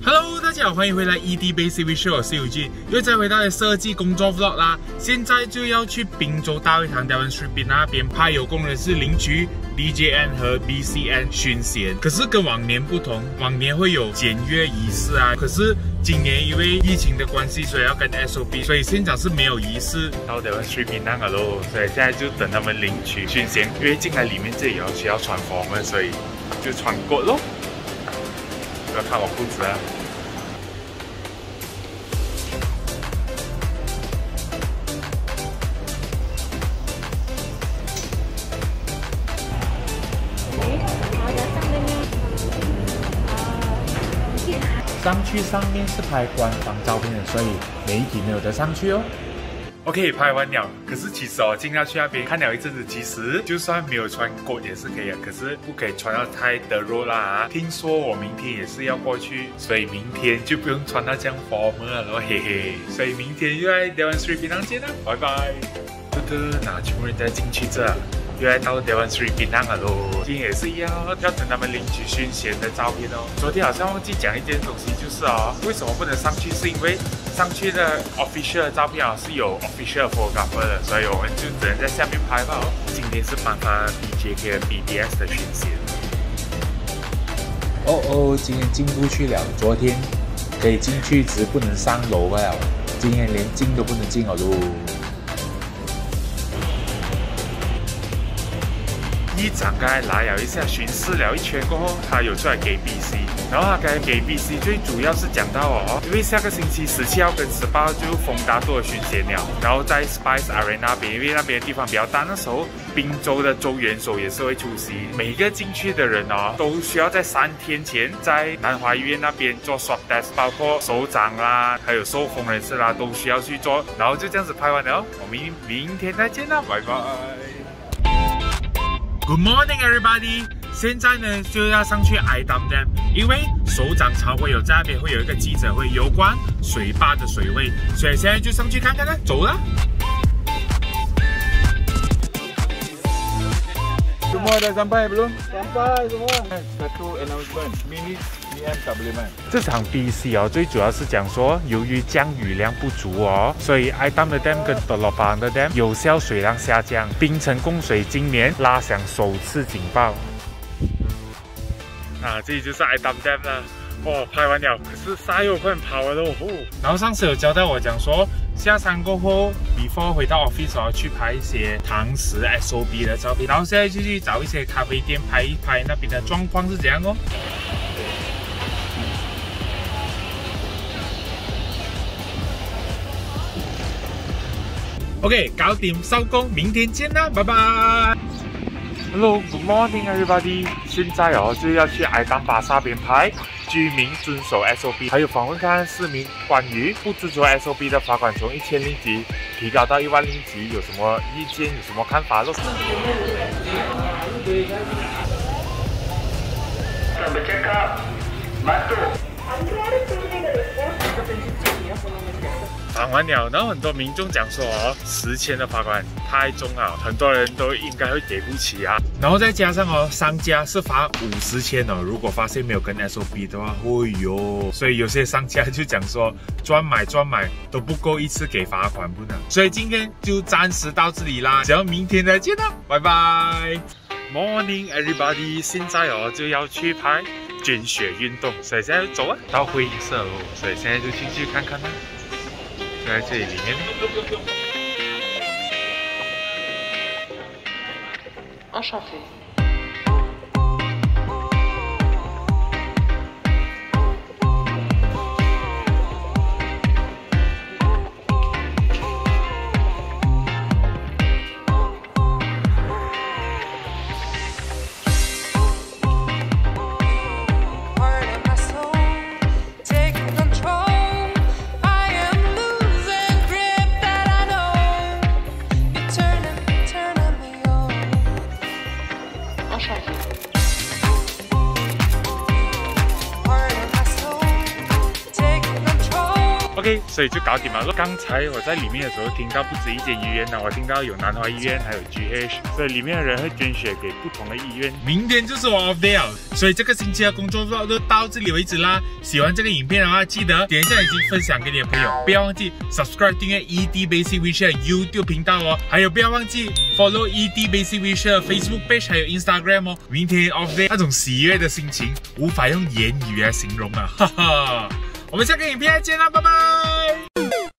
Hello， 大家好，欢迎回来 ED Basic Visual， 我是Eugene，又再回到了设计工作 vlog 啦。现在就要去滨州大会堂 Dewan Street 那边派有工人士领取 DJN 和 BCN 勋衔。可是跟往年不同，往年会有检阅仪式啊，可是今年因为疫情的关系，所以要跟 SOP， 所以现场是没有仪式。到 Dewan Street 那个咯，所以现在就等他们领取勋衔，因为进来里面这里需要穿服嘛，所以就穿过咯。不要看我裤子啊！上去上面是拍官方照片的，所以媒体没有得上去哦。OK， 拍完了。可是其实进到去那边看了一阵子，其实就算没有穿coat也是可以的，可是不可以穿到太的肉啦。听说我明天也是要过去，所以明天就不用穿到这样 formal 了咯，嘿嘿。所以明天又在 Dewan Street 槟榔见啦，拜拜。那全部人再进去这。又来到 Dewan Street 槟榔了咯，今天也是一样要等他们领取勋衔的照片哦。昨天好像忘记讲一件东西，就是为什么不能上去？是因为上去的 official 的照片是有 official photographer 的，所以我们就只能在下面拍吧哦。今天是颁发 BJK 和 BBS 的勋衔。今天进不去了，昨天可以进去，只是不能上楼了，今天连进都不能进了咯。议长刚才来了一下，巡视了一圈过后，他有出来给 BC， 然后他刚才给 BC 最主要是讲到因为下个星期17号跟18号就丰达多的巡衔了，然后在 Spice Arena 那边，因为那边的地方比较大，那时候滨州的州元首也是会出席，每个进去的人都需要在3天前在南华医院那边做 swab test， 包括首长啦，还有受封人士啦，都需要去做，然后就这样子拍完了，我们明天再见啦，拜拜。Good morning, everybody！ 现在呢就要上去 Idam Dam， 因为首长曹会友在那边会有一个记者会，有关水坝的水位，所以现在就上去看看啦，走啦。 Semua dah sampai belum? Sampai semua. Satu announcement, minit PM tak boleh main. 这场 BC 最主要是讲说，由于降雨量不足所以 Idam 的 dam 跟 Telok Bahang 的 dam 有效水量下降，槟城供水今年拉响首次警报。这里就是 Idam Dam 啦。拍完了，可是沙又快跑了咯。然后上次有交代我讲说，下山过后 ，before 回到 office 去拍一些堂食 SOB 的照片，然后现在就去找一些咖啡店拍一拍那边的状况是怎样哦。OK， 搞掂收工，明天见啦，拜拜。Hello, good morning, everybody！ 现在就要去Idam巴萨边拍居民遵守 SOP， 还有访问看看市民关于不遵守 SOP 的罚款从1000令吉提高到1万令吉，有什么意见，有什么看法咯？访完了，然后很多民众讲说10千的罚款太重了，很多人都应该会给不起啊。然后再加上商家是罚50千如果发现没有跟 SOP 的话，所以有些商家就讲说专买都不够一次给罚款不能。所以今天就暂时到这里啦，只要明天再见啦，拜拜。Morning everybody， 现在就要去拍捐血运动，所以现在就走到会议室咯，所以现在就进去看看啦。在这里面。Enchanté。 OK， 所以就搞定了。刚才我在里面的时候听到不止一间医院呢，我听到有南华医院，还有 GH， 所以里面的人会捐血给不同的医院。明天就是我 off day 了，所以这个星期的工作就到这里为止啦。喜欢这个影片的话，记得点一下已经分享给你的朋友，不要忘记 subscribe 订阅 ED Basic Vision YouTube 频道哦，还有不要忘记 follow ED Basic Vision Facebook page 还有 Instagram 哦。明天 off day 那种喜悦的心情无法用言语来形容啊，哈哈。我们下个影片再见啦，拜拜。